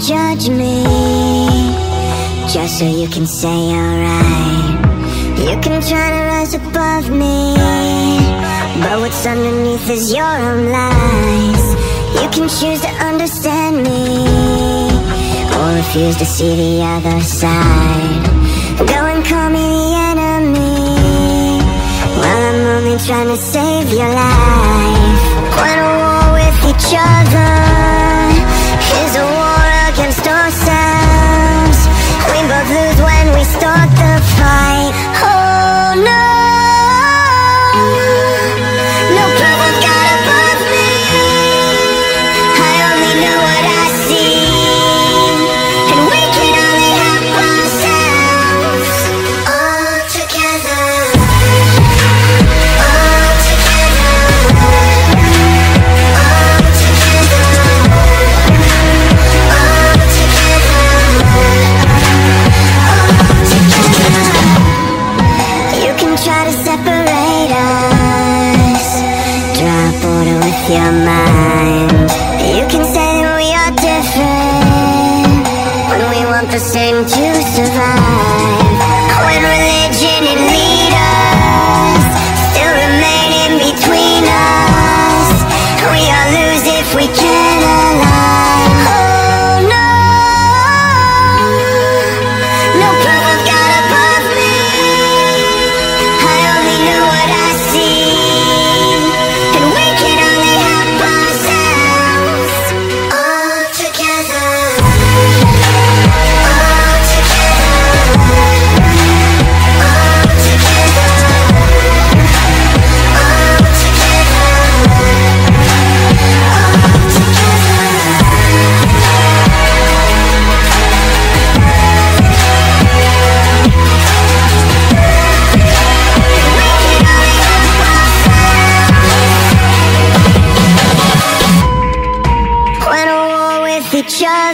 judge me, just so you can say alright. You can try to rise above me, but what's underneath is your own lies. You can choose to understand me, or refuse to see the other side. Go and call me the enemy, while I'm only trying to save your life. We're at war with each other, is a war against ourselves. We both lose when we start the fight. Oh no, no proof of God above me. I only know what I see, and we can only help ourselves. All together, all together, all together, all together. You can try to separate us, draw a border with your mind. You can say that we are different, when we want the same to survive. When religion and leaders still remain in between us, we all lose if we can't align. Oh no, no proof of God above me. I only know what I see, and we can only help ourselves. All together, all together, all together, all We're at war with each other,